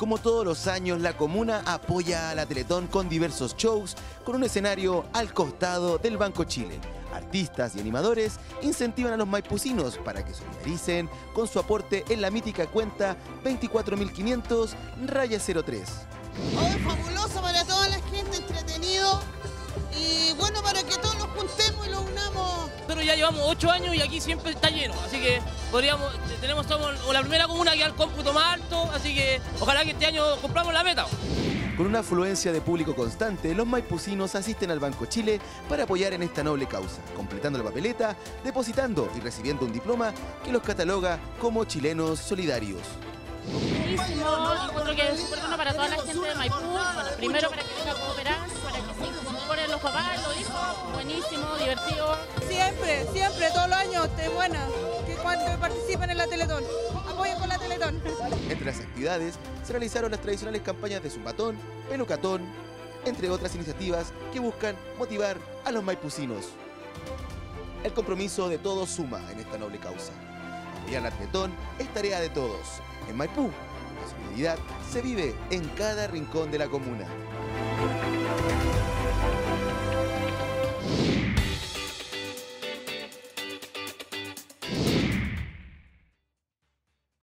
Como todos los años, la comuna apoya a la Teletón con diversos shows, con un escenario al costado del Banco Chile. Artistas y animadores incentivan a los maipucinos para que solidaricen con su aporte en la mítica cuenta 24.500-03. Oh, fabuloso para toda la gente, entretenido y bueno para que todos nos juntemos y lo unamos. Nosotros ya llevamos 8 años y aquí siempre está lleno, así que somos la primera comuna que da el cómputo más alto, así que ojalá que este año cumplamos la meta. Con una afluencia de público constante, los maipucinos asisten al Banco Chile para apoyar en esta noble causa, completando la papeleta, depositando y recibiendo un diploma que los cataloga como chilenos solidarios. Buenísimo, encuentro que es súper bueno para toda la gente de Maipú. Bueno, primero para que venga a cooperar, para que se incorporen los papás, los hijos, buenísimo, divertido. Siempre, todos los años, es buena, que cuando participen en la Teletón, apoyen con la Teletón. Entre las actividades se realizaron las tradicionales campañas de Zumbatón, Pelucatón, entre otras iniciativas que buscan motivar a los maipucinos. El compromiso de todos suma en esta noble causa. Apoyar la Teletón es tarea de todos. En Maipú, la solidaridad se vive en cada rincón de la comuna.